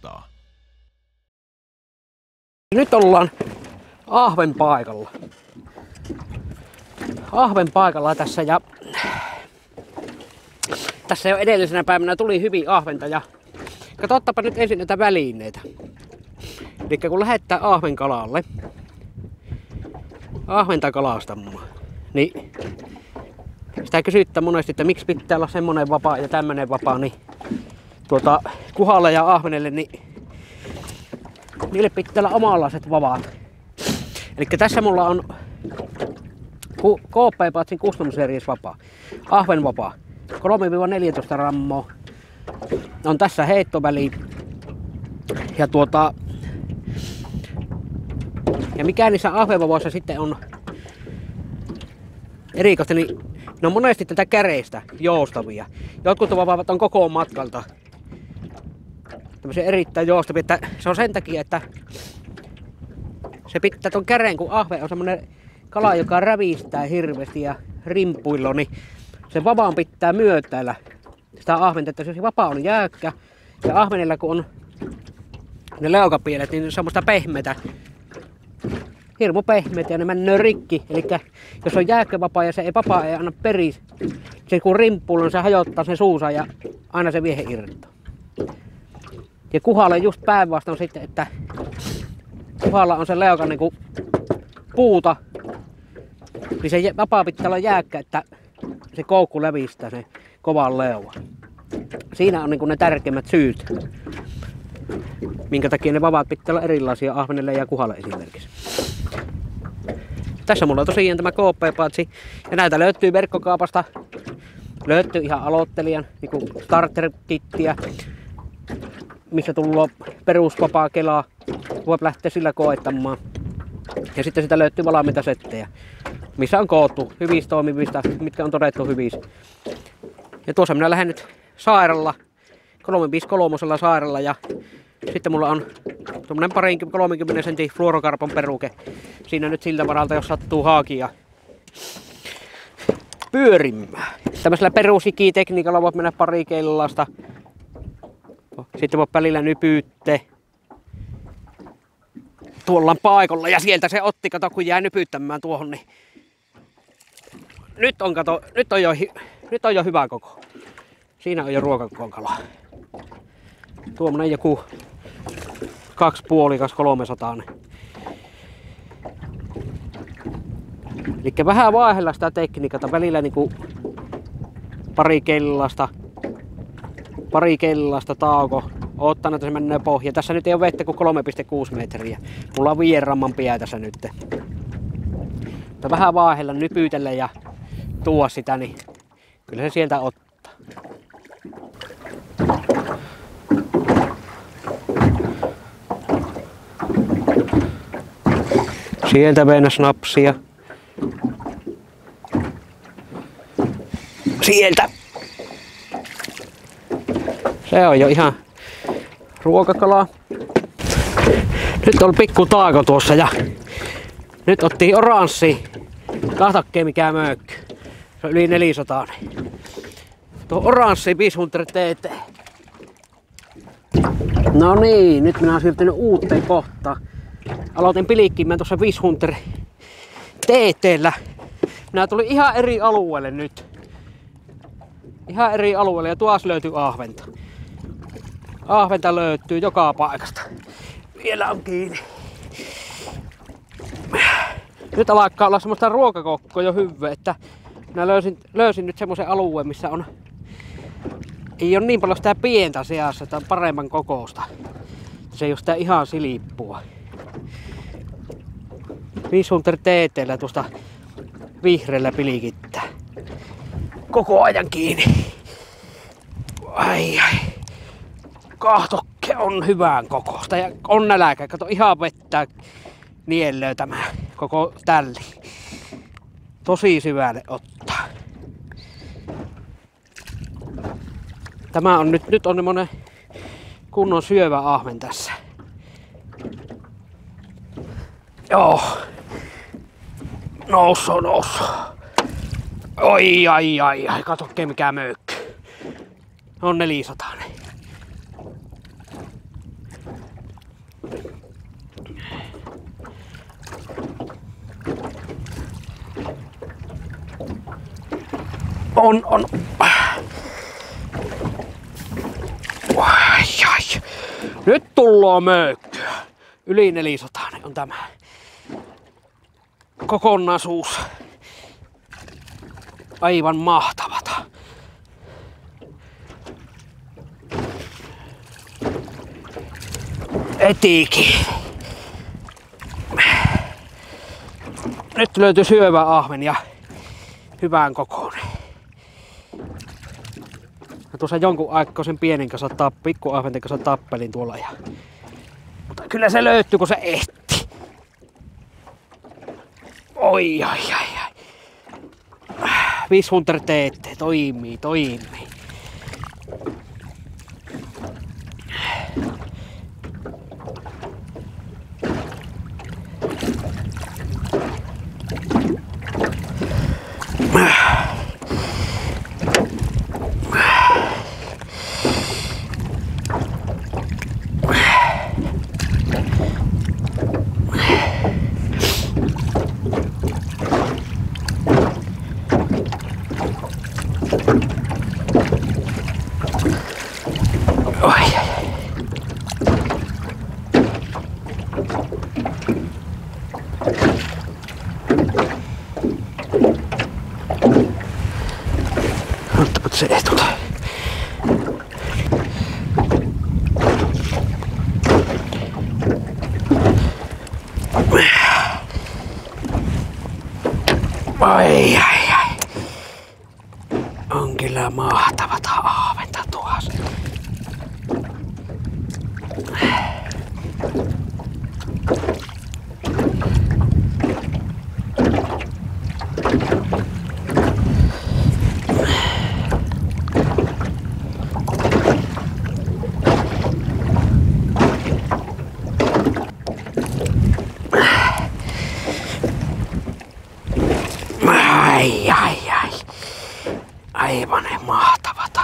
kiinnostaa. Nyt ollaan ahven paikalla. Ahven paikalla tässä ja tässä jo edellisenä päivänä tuli hyvin ahventa ja katsotaanpa nyt ensin näitä välineitä. Eli kun lähettää ahven kalalle, ahventa kalastamaan, niin sitä kysytään monesti, että miksi pitää olla semmonen vapaa ja tämmönen vapaa, niin kuhalle ja ahvenelle, niin niille pitää olla omanlaiset vapaat. Eli tässä mulla on KP Patsin Custom Series vapaa, ahven vapaa, 3-14 grammoa. On tässä heittoväli ja ja mikä niissä ahvenvavoissa sitten on erikoista, niin ne on monesti tätä käreistä joustavia. Jotkut vapaavat on koko matkalta tämmöisiä erittäin joustavia, että se on sen takia, että se pitää ton käreen, kun ahve on semmonen kala, joka rävistää hirveästi ja rimpuilla, niin se vapaan pitää myötäillä sitä ahventa, että se vapaa on jäykkä ja ahvenella kun on ne leukapielet, niin ne on semmoista pehmeitä, hirmu pehmeitä ja ne menee rikki. Eli jos on jäykkä vapaa ja se vapaa ei anna periksi, se kun rimpuilla, niin se hajottaa sen suussa ja aina se viehe irtoaa. Ja kuhalla just päinvastoin sitten, että kuhalla on se leuka niinku puuta, niin se vapaa pitää olla jäykkä, että se koukku lävistää se kovan leuan. Siinä on niinku ne tärkeimmät syyt, minkä takia ne vapaat pitää olla erilaisia ahvenelle ja kuhalle esimerkiksi. Tässä mulla on tosiaan tämä KP-patsi ja näitä löytyy verkkokaupasta. Löytyy ihan aloittelijan niinku starter-kittiä, missä tullut perusvapaa kelaa. Voi lähteä sillä koettamaan. Ja sitten sitä löytyy valmiita settejä, missä on koottu hyvistä toimivista, mitkä on todettu hyvistä. Ja tuossa minä lähden nyt sairalla, 353 sairalla ja sitten mulla on tuommoinen 30 sentin fluorokarpon peruke. Siinä nyt siltä varalta, jos sattuu haakia pyörimään. Tämmöisellä perusikitekniikalla voit mennä pari kellasta. Sitten voit välillä nypyytte tuolla paikalla ja sieltä se otti, kato kun jää nypyyttämään tuohon, niin nyt on jo hyvä koko. Siinä on jo ruokakoon kala. Tuommoinen joku 2,5–300. Eli vähän vaihella sitä tekniikata, välillä niinku pari kellasta tauko. Ottanut, että se menee pohja. Tässä nyt ei ole vettä kuin 3,6 metriä. Mulla on 5 ramman pää tässä nyt. Mutta vähän vaihella, nypytellä ja tuoda sitä, niin kyllä se sieltä ottaa. Sieltä mennä snapsia. Sieltä. Se on jo ihan ruokakala. Nyt on pikku taako tuossa ja nyt otti oranssi. Kahtakkeen mikä möykky. Se on yli 400. Tuo oranssi Bishunter TT. No niin, nyt minä olen siirtynyt uuteen kohtaan. Aloitin pilikkimään tuossa Bishunter TT:llä. Minä tulin ihan eri alueelle nyt. Ihan eri alueelle ja tuossa löytyy ahventa. Ahventa löytyy joka paikasta. Vielä on kiinni. Nyt alkaa olla semmoista ruokakokkoa jo hyvä, että minä löysin nyt semmoisen alueen, missä on ei ole niin paljon sitä pientä seassa, että on paremman kokoista. Se ei ole sitä ihan silippua. Bishunter TT:llä tuosta vihreällä pilikittää. Koko ajan kiinni. Ai. Kahtokke on hyvän kokoista ja on nälkä. Kato ihan vettä niellöö tämä koko tälli. Tosi syvälle ottaa. Tämä on nyt on semmonen kunnon syövä ahven tässä. Joo. Noussut. Ai. Kato mikä möykky. On 400. On. Ai. Nyt tullaan möykkyä. Yli 400 on tämä kokonaisuus. Aivan mahtavata. Etiikin. Nyt löytyy syövä ahven ja hyvän kokoinen. Ja tuossa jonkun aikaa sen pienen kanssa pikkuahventen kanssa tappelin tuolla. Mutta kyllä se löytyy, kun se ehti. Oi. 5 hunter teette. Toimii. Ottapat se etut. Ai. On kyllä mahtavat ahventa tuossa. Ai. Aivan mahtavata.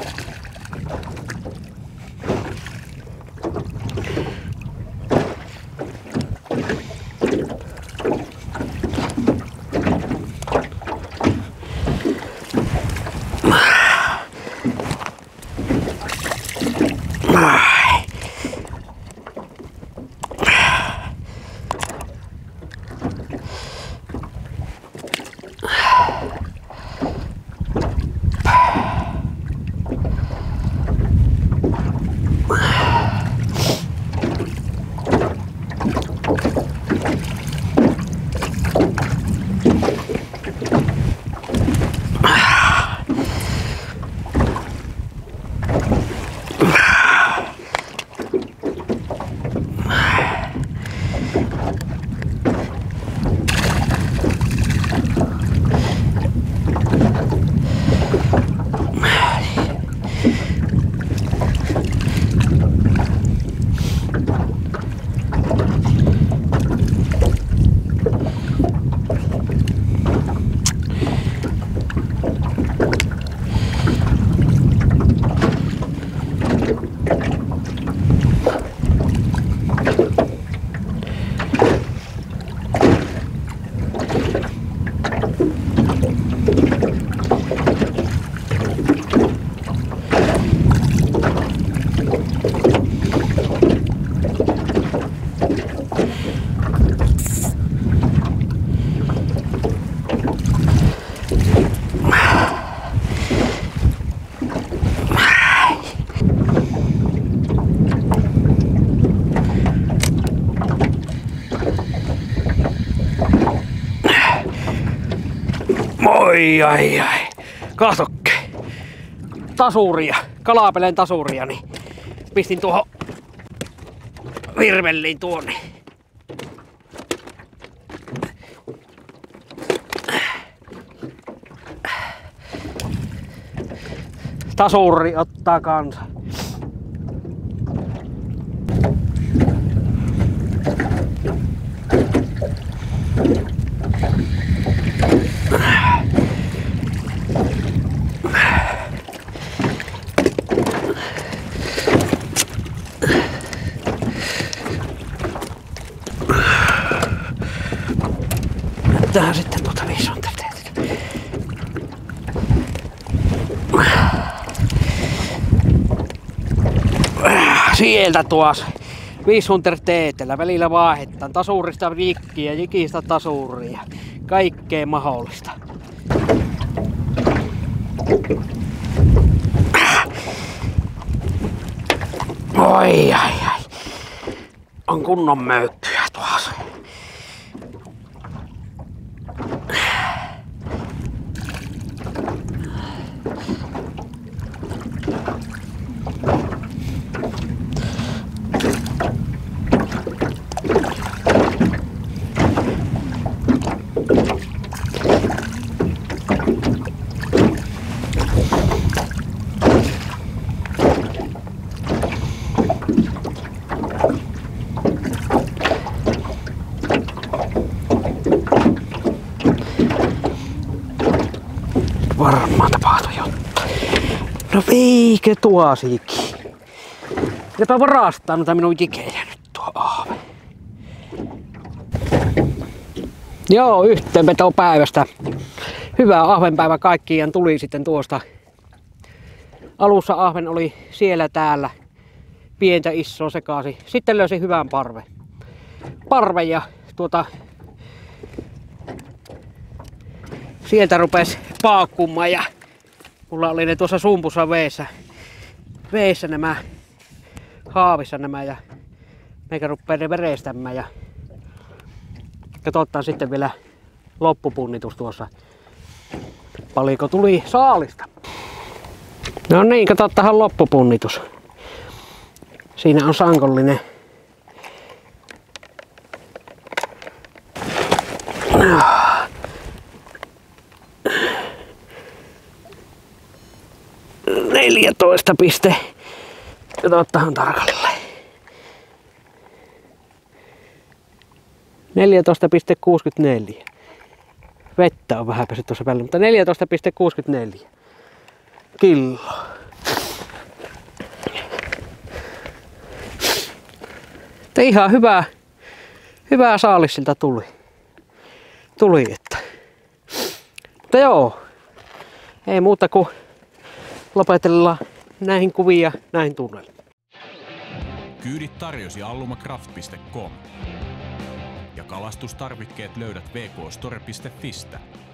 Ai. Katsokke. Tasuria. Kalapeleen tasuria, niin pistin tuohon virvelliin tuonne. Tasuri ottaa kanssa. Tähän sitten 5 hunter teetä. Sieltä tuossa 500 teetellä välillä vaihdetaan tasurista jikkiä, jikistä tasuria. Kaikkea mahdollista. Oi ai. On kunnon möykkyä tuossa. Varmaan tapahtui jotain. No veikö tuo siiki? Jopa varastaa noita minun jikejä nyt tuo aave. Joo, yhteenveto päivästä. Hyvä ahvenpäivä kaikkiaan tuli sitten tuosta. Alussa ahven oli siellä täällä. Pientä isoa sekaisin. Sitten löysin hyvän parven ja sieltä rupesi paakkumaan ja mulla oli ne tuossa sumpussa veessä nämä haavissa nämä ja meikä ruppee ne verestämään ja katsotaan sitten vielä loppupunnitus tuossa. Paljonko tuli saalista. No niin, katsotaan loppupunnitus. Siinä on sankollinen. Katsotaan tarkalleen. 14,64. Vettä on vähän päässyt tuossa päällä, mutta 14,64 kiloa. Ihan hyvää saalis siltä tuli että. Mutta joo, ei muuta kuin lopetellaan näihin kuvia, näihin tunnelmiin. Kyydit tarjosi allumakraft.com ja kalastustarvikkeet löydät vkstore.fistä.